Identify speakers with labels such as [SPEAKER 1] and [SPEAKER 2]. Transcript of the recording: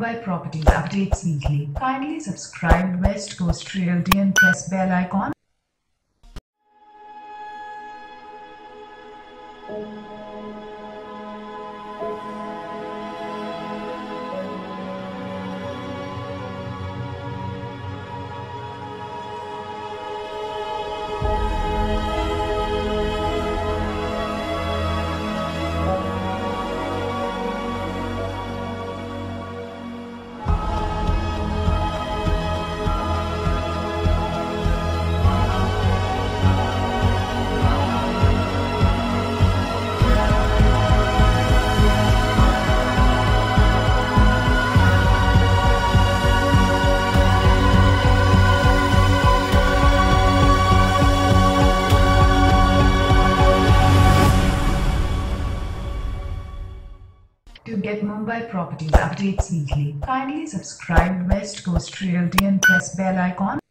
[SPEAKER 1] Mumbai Properties updates weekly. Kindly subscribe West Coast Realty and press bell icon. To get Mumbai Properties updates weekly, kindly subscribe West Coast Realty and press bell icon.